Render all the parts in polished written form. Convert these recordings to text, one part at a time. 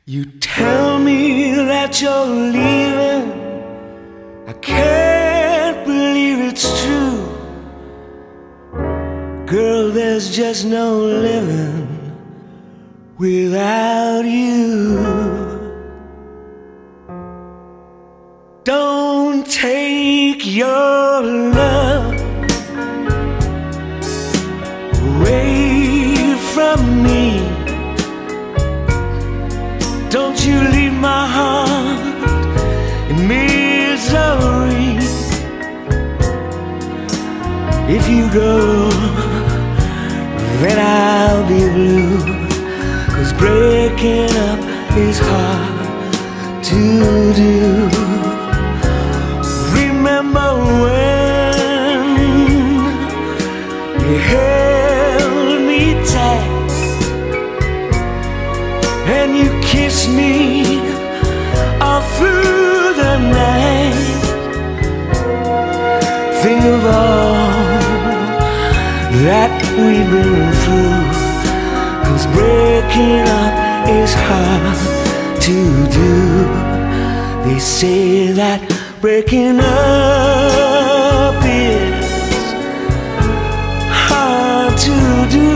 You tell me that you're leaving. I can't believe it's true. Girl, there's just no living without you. Don't take your love away from me. Don't you leave my heart in misery. If you go, then I'll be blue, 'cause breaking up is hard to do. Remember when you held me tight and you kissed me all through the night? Think of all that we've been through, 'cause breaking up is hard to do. They say that breaking up is hard to do.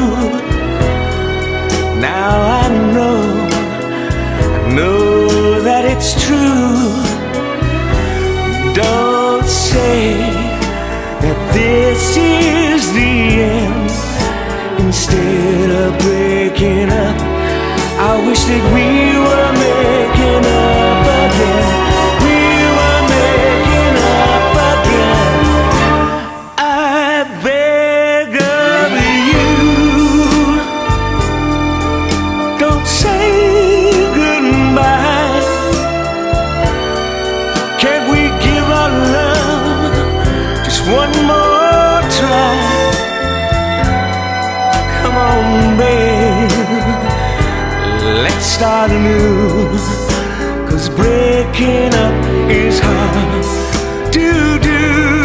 Now I know that it's true. Don't say that this is the end. Instead of breaking up, I wish that we were making up again. We were making up again. I beg of you, don't say goodbye. Can't we give our love just one more try? Come on, babe, let's start anew, 'cause breaking up is hard to do.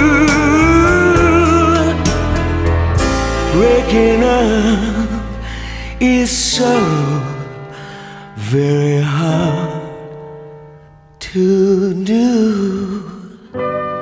Breaking up is so very hard to do.